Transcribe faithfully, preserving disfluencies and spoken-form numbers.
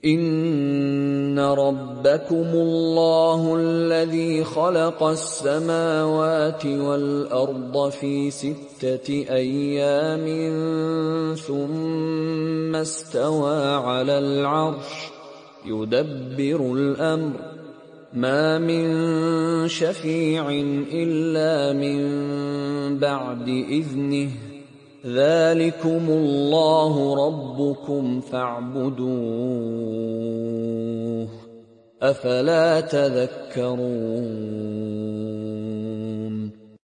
إِنَّ رَبَّكُمُ اللَّهُ الَّذِي خَلَقَ السَّمَاوَاتِ وَالْأَرْضَ فِي سِتَّةِ أَيَّامٍ ثُمَّ اسْتَوَىٰ عَلَى الْعَرْشِ يُدَبِّرُ الْأَمْرَ ۖ مَا مِن شَفِيعٍ إِلَّا مِن بَعْدِ إِذْنِهِ ۚ ذَٰلِكُمُ اللَّهُ رَبُّكُمْ فَاعْبُدُوهُ ۚ أَفَلَا تَذَكَّرُونَ